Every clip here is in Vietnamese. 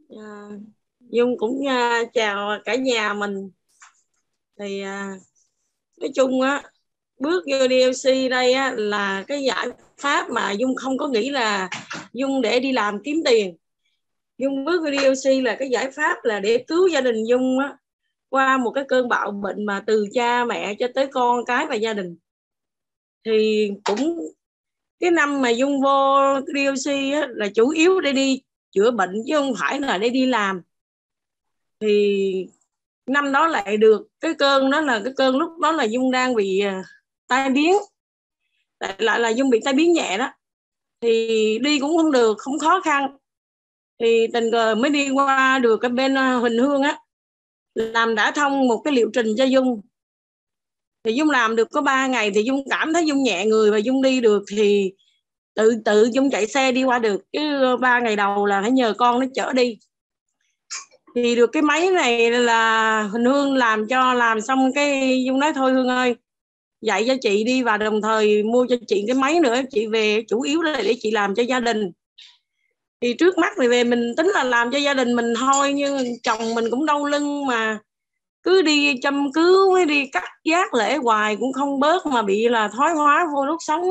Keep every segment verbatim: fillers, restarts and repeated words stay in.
À, Dung cũng à, chào cả nhà mình. Thì à, nói chung á, bước vô đê lờ xê đây á là cái giải pháp mà Dung không có nghĩ là Dung để đi làm kiếm tiền. Dung bước vô đê lờ xê là cái giải pháp là để cứu gia đình Dung á qua một cái cơn bạo bệnh mà từ cha mẹ cho tới con cái và gia đình. Thì cũng cái năm mà Dung vô đê lờ xê á, là chủ yếu để đi chữa bệnh chứ không phải là để đi làm. Thì năm đó lại được cái cơn đó là cái cơn lúc đó là Dung đang bị tai biến, lại là Dung bị tai biến nhẹ đó, thì đi cũng không được, không khó khăn, thì tình cờ mới đi qua được cái bên Huỳnh Hương á, làm đã thông một cái liệu trình cho Dung. Thì Dung làm được có ba ngày thì Dung cảm thấy Dung nhẹ người và Dung đi được, thì tự tự Dung chạy xe đi qua được, chứ ba ngày đầu là phải nhờ con nó chở đi. Thì được cái máy này là Huỳnh Hương làm cho, làm xong cái Dung nói thôi Hương ơi, dạy cho chị đi và đồng thời mua cho chị cái máy nữa, chị về chủ yếu là để chị làm cho gia đình. Thì trước mắt thì về mình tính là làm cho gia đình mình thôi, nhưng chồng mình cũng đau lưng mà cứ đi chăm cứu mới đi cắt giác lễ hoài cũng không bớt, mà bị là thoái hóa vô đốt sống.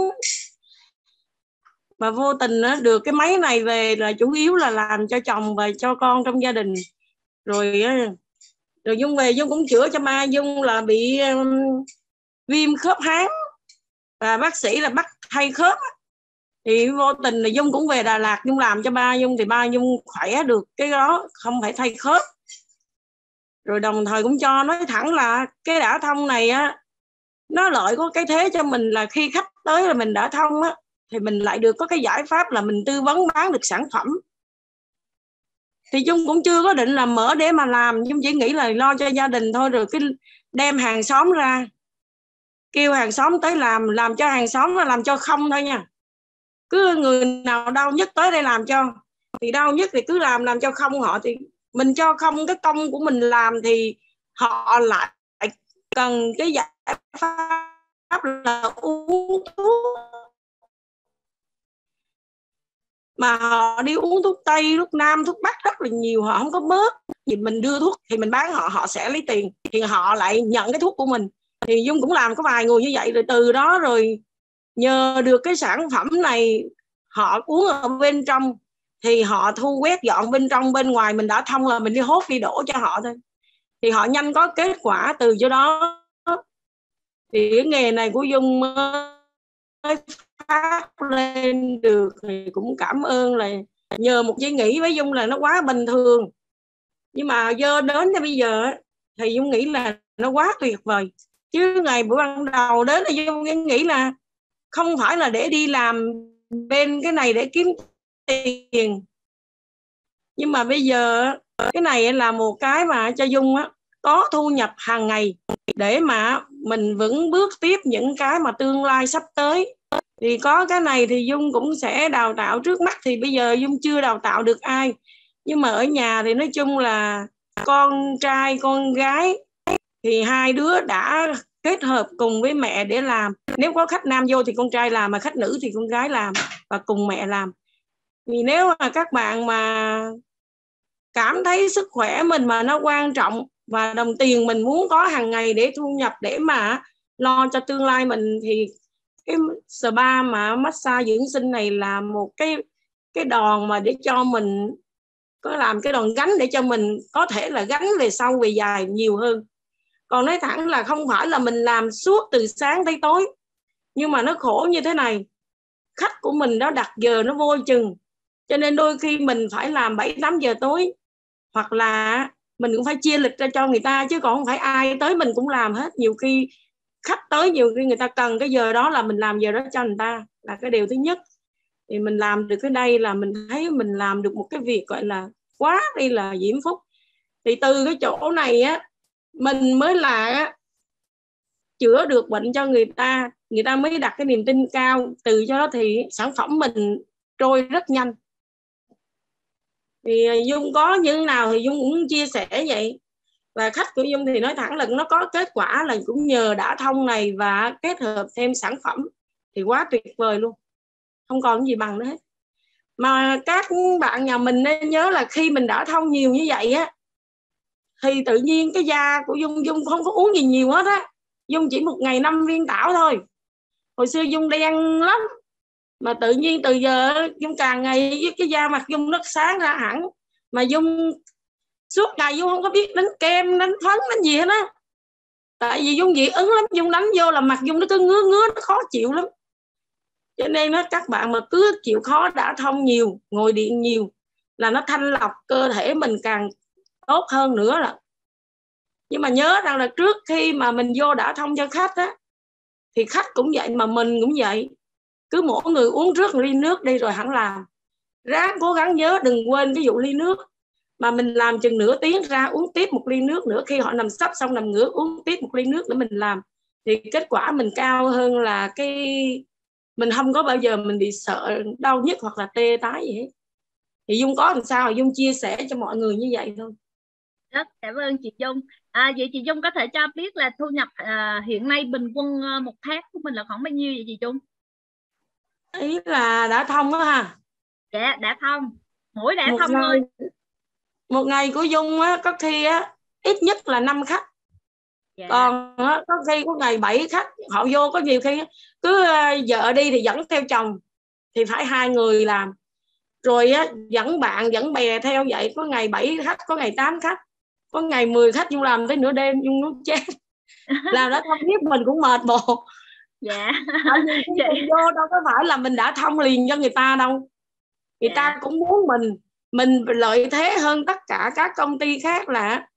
Mà vô tình á, được cái máy này về là chủ yếu là làm cho chồng và cho con trong gia đình. Rồi rồi Dung về Dung cũng chữa cho ba Dung là bị um, viêm khớp háng, và bác sĩ là bắt thay khớp. Thì vô tình là Dung cũng về Đà Lạt Dung làm cho ba Dung, thì ba Dung khỏe được cái đó, không phải thay khớp. Rồi đồng thời cũng cho nói thẳng là cái đã thông này á, nó lợi có cái thế cho mình là khi khách tới là mình đã thông á, thì mình lại được có cái giải pháp là mình tư vấn bán được sản phẩm. Thì Dung cũng chưa có định là mở để mà làm, Dung chỉ nghĩ là lo cho gia đình thôi, rồi cái đem hàng xóm ra, kêu hàng xóm tới làm, làm cho hàng xóm là làm cho không thôi nha. Cứ người nào đau nhất tới đây làm cho, thì đau nhất thì cứ làm làm cho không họ, thì mình cho không cái công của mình làm thì họ lại cần cái giải pháp là uống thuốc, mà họ đi uống thuốc Tây, thuốc Nam, thuốc Bắc rất là nhiều, họ không có bớt. Thì mình đưa thuốc thì mình bán họ, họ sẽ lấy tiền, thì họ lại nhận cái thuốc của mình. Thì Dung cũng làm có vài người như vậy, rồi từ đó rồi nhờ được cái sản phẩm này, họ uống ở bên trong thì họ thu quét dọn bên trong, bên ngoài mình đã thông là mình đi hốt đi đổ cho họ thôi, thì họ nhanh có kết quả từ chỗ đó. Thì cái nghề này của Dung mới phát lên được, thì cũng cảm ơn là nhờ một suy nghĩ với Dung là nó quá bình thường, nhưng mà do đến cho bây giờ thì Dung nghĩ là nó quá tuyệt vời. Chứ ngày bữa ban đầu đến là Dung nghĩ là không phải là để đi làm bên cái này để kiếm tiền, nhưng mà bây giờ cái này là một cái mà cho Dung á có thu nhập hàng ngày để mà mình vững bước tiếp những cái mà tương lai sắp tới. Thì có cái này thì Dung cũng sẽ đào tạo. Trước mắt thì bây giờ Dung chưa đào tạo được ai, nhưng mà ở nhà thì nói chung là con trai con gái thì hai đứa đã kết hợp cùng với mẹ để làm. Nếu có khách nam vô thì con trai làm, mà khách nữ thì con gái làm và cùng mẹ làm. Vì nếu mà các bạn mà cảm thấy sức khỏe mình mà nó quan trọng và đồng tiền mình muốn có hàng ngày để thu nhập, để mà lo cho tương lai mình, thì cái spa mà massage dưỡng sinh này là một cái cái đòn mà để cho mình có làm cái đòn gánh để cho mình có thể là gánh về sau về dài nhiều hơn. Còn nói thẳng là không phải là mình làm suốt từ sáng tới tối, nhưng mà nó khổ như thế này, khách của mình đó đặt giờ nó vô chừng, cho nên đôi khi mình phải làm bảy tám giờ tối, hoặc là mình cũng phải chia lịch ra cho người ta, chứ còn không phải ai tới mình cũng làm hết. Nhiều khi khách tới, nhiều khi người ta cần cái giờ đó là mình làm giờ đó cho người ta, là cái điều thứ nhất. Thì mình làm được cái đây là mình thấy mình làm được một cái việc gọi là quá đây là diễm phúc. Thì từ cái chỗ này á, mình mới là chữa được bệnh cho người ta, người ta mới đặt cái niềm tin cao. Từ cho đó thì sản phẩm mình trôi rất nhanh. Thì Dung có như nào thì Dung cũng chia sẻ vậy. Và khách của Dung thì nói thẳng là nó có kết quả là cũng nhờ đã thông này và kết hợp thêm sản phẩm, thì quá tuyệt vời luôn, không còn gì bằng nữa hết. Mà các bạn nhà mình nên nhớ là khi mình đã thông nhiều như vậy á, thì tự nhiên cái da của Dung, Dung không có uống gì nhiều hết á. Dung chỉ một ngày năm viên tảo thôi. Hồi xưa Dung đen lắm, mà tự nhiên từ giờ Dung càng ngày với cái da mặt Dung nó sáng ra hẳn. Mà Dung suốt ngày Dung không có biết đánh kem, đánh phấn, đánh gì hết á. Tại vì Dung dị ứng lắm, Dung đánh vô là mặt Dung nó cứ ngứa ngứa, nó khó chịu lắm. Cho nên đó, các bạn mà cứ chịu khó đã thông nhiều, ngồi điện nhiều là nó thanh lọc cơ thể mình càng tốt hơn nữa là. Nhưng mà nhớ rằng là trước khi mà mình vô đã thông cho khách á, thì khách cũng vậy mà mình cũng vậy. Cứ mỗi người uống trước một ly nước đi rồi hẳn làm. Ráng cố gắng nhớ đừng quên cái vụ ly nước. Mà mình làm chừng nửa tiếng ra uống tiếp một ly nước nữa. Khi họ nằm sấp xong nằm ngửa uống tiếp một ly nước nữa mình làm. Thì kết quả mình cao hơn là cái... Mình không có bao giờ mình bị sợ đau nhức hoặc là tê tái gì hết. Thì Dung có làm sao Dung chia sẻ cho mọi người như vậy thôi. Rất cảm ơn chị Dung. À, vậy chị Dung có thể cho biết là thu nhập à, hiện nay bình quân à, một tháng của mình là khoảng bao nhiêu vậy chị Dung? Ý là đã thông á ha. Dạ đã thông, mỗi đã Một thông thôi. ngày, một ngày của Dung á, có khi á, ít nhất là năm khách. Dạ. Còn á, có khi có ngày bảy khách. Họ vô có nhiều khi cứ vợ đi thì dẫn theo chồng, thì phải hai người làm. Rồi á, dẫn bạn dẫn bè theo vậy. Có ngày bảy khách, có ngày tám khách, có ngày mười khách. Dung làm tới nửa đêm Dung nó chết. Làm đã thông biết mình cũng mệt bộ. Dạ. Tại vì khi Chị... mình vô đâu có phải là mình đã thông liền cho người ta đâu. Người Dạ. ta cũng muốn mình mình lợi thế hơn tất cả các công ty khác là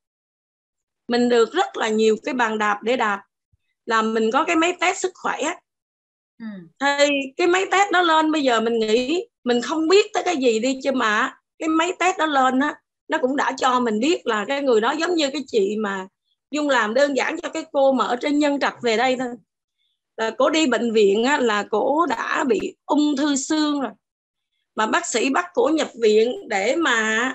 mình được rất là nhiều cái bàn đạp để đạp, là mình có cái máy test sức khỏe. Ừ. Thì cái máy test đó lên, bây giờ mình nghĩ mình không biết tới cái gì đi, chứ mà cái máy test đó lên á, nó cũng đã cho mình biết là cái người đó giống như cái chị mà Dung làm đơn giản cho cái cô mà ở trên Nhân Trạch về đây thôi, là cô đi bệnh viện á, là cô đã bị ung thư xương rồi, mà bác sĩ bắt cô nhập viện để mà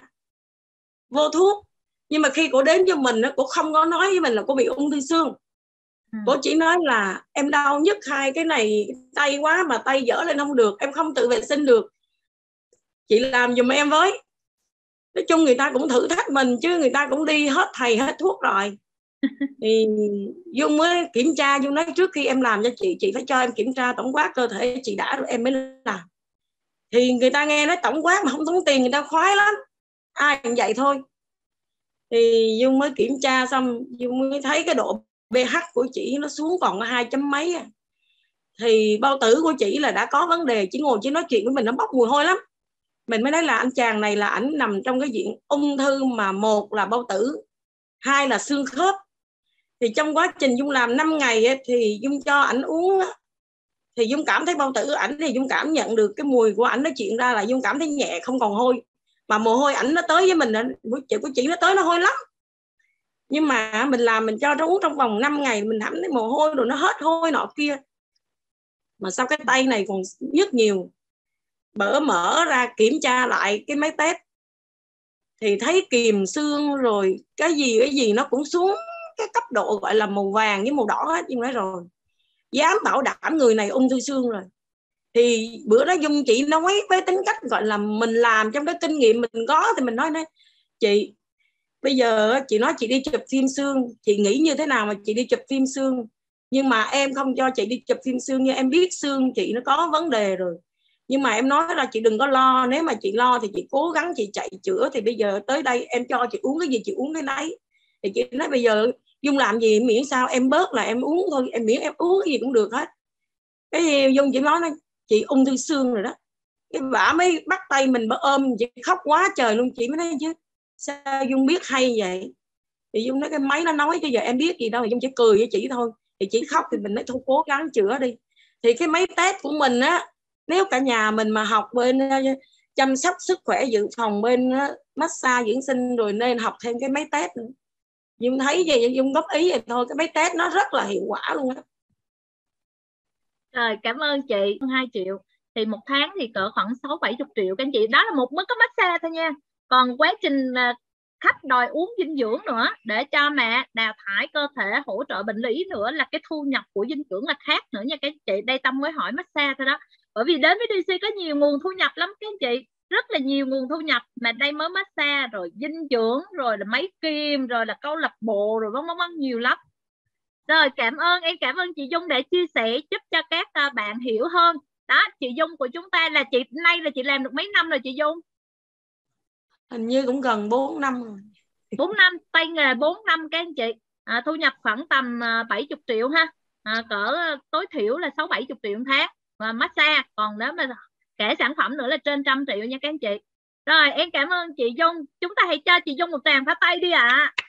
vô thuốc. Nhưng mà khi cô đến cho mình á, cô không có nói với mình là cô bị ung thư xương. Ừ. Cô chỉ nói là em đau nhức hai cái này tay quá, mà tay dở lên không được, em không tự vệ sinh được, chị làm giùm em với. Nói chung người ta cũng thử thách mình chứ, người ta cũng đi hết thầy hết thuốc rồi. Thì Dung mới kiểm tra, Dung nói trước khi em làm cho chị, chị phải cho em kiểm tra tổng quát cơ thể chị đã rồi em mới làm. Thì người ta nghe nói tổng quát mà không tốn tiền người ta khoái lắm, ai cũng vậy thôi. Thì Dung mới kiểm tra xong, Dung mới thấy cái độ pH của chị nó xuống còn hai chấm mấy. Thì bao tử của chị là đã có vấn đề. Chỉ ngồi chỉ nói chuyện với mình nó bốc mùi hôi lắm. Mình mới nói là anh chàng này là ảnh nằm trong cái diện ung thư, mà một là bao tử, hai là xương khớp. Thì trong quá trình Dung làm năm ngày ấy, thì Dung cho ảnh uống, thì Dung cảm thấy bao tử ảnh, thì Dung cảm nhận được cái mùi của ảnh nó chuyện ra là Dung cảm thấy nhẹ, không còn hôi. Mà mồ hôi ảnh nó tới với mình, chị của chị nó tới nó hôi lắm. Nhưng mà mình làm mình cho nó uống trong vòng năm ngày, mình thẩm thấy mồ hôi rồi nó hết hôi nọ kia. Mà sao cái tay này còn nhức nhiều. Bữa mở ra kiểm tra lại cái máy test thì thấy kiềm xương rồi cái gì cái gì nó cũng xuống cái cấp độ gọi là màu vàng với màu đỏ hết. Nhưng nói rồi dám bảo đảm người này ung thư xương rồi. Thì bữa đó Dung chị nói với tính cách gọi là mình làm trong cái kinh nghiệm mình có, thì mình nói này, chị bây giờ chị nói chị đi chụp phim xương, chị nghĩ như thế nào mà chị đi chụp phim xương, nhưng mà em không cho chị đi chụp phim xương, nhưng em biết xương chị nó có vấn đề rồi. Nhưng mà em nói là chị đừng có lo, nếu mà chị lo thì chị cố gắng chị chạy chữa. Thì bây giờ tới đây em cho chị uống cái gì chị uống cái đấy. Thì chị nói bây giờ Dung làm gì miễn sao em bớt là em uống thôi, em miễn em uống cái gì cũng được hết. Cái Dung chỉ nói nói chị ung thư xương rồi đó. Cái bả mới bắt tay mình bả ôm chị khóc quá trời luôn. Chị mới nói chứ sao Dung biết hay vậy. Thì Dung nói cái máy nó nói chứ giờ em biết gì đâu. Thì Dung chỉ cười với chị thôi. Thì chị khóc thì mình nói thôi cố gắng chữa đi. Thì cái máy test của mình á, nếu cả nhà mình mà học bên chăm sóc sức khỏe dự phòng, bên massage dưỡng sinh, rồi nên học thêm cái máy test nữa. Dung thấy vậy Dung góp ý vậy thôi. Cái máy test nó rất là hiệu quả luôn á. Rồi cảm ơn chị. Hai triệu thì một tháng thì cỡ khoảng sáu bảy chục triệu các anh chị. Đó là một mức có massage thôi nha. Còn quá trình khách đòi uống dinh dưỡng nữa để cho mà đào thải cơ thể, hỗ trợ bệnh lý nữa, là cái thu nhập của dinh dưỡng là khác nữa nha các chị. Đây Tâm mới hỏi massage thôi đó, bởi vì đến với đê xê có nhiều nguồn thu nhập lắm các anh chị. rất là nhiều nguồn thu nhập, mà đây mới massage rồi dinh dưỡng rồi là máy kim rồi là câu lạc bộ rồi vân vân vân nhiều lắm. Rồi cảm ơn em, cảm ơn chị Dung để chia sẻ giúp cho các bạn hiểu hơn. Đó, chị Dung của chúng ta là chị nay là chị làm được mấy năm rồi chị Dung? Hình như cũng gần bốn năm rồi. bốn năm, tay nghề bốn năm các anh chị. À, thu nhập khoảng tầm bảy mươi triệu ha. À, cỡ tối thiểu là sáu bảy mươi triệu một tháng và massage, còn nếu mà kể sản phẩm nữa là trên trăm triệu nha các anh chị. Rồi em cảm ơn chị Dung, chúng ta hãy cho chị Dung một tràng pháo tay đi ạ. À.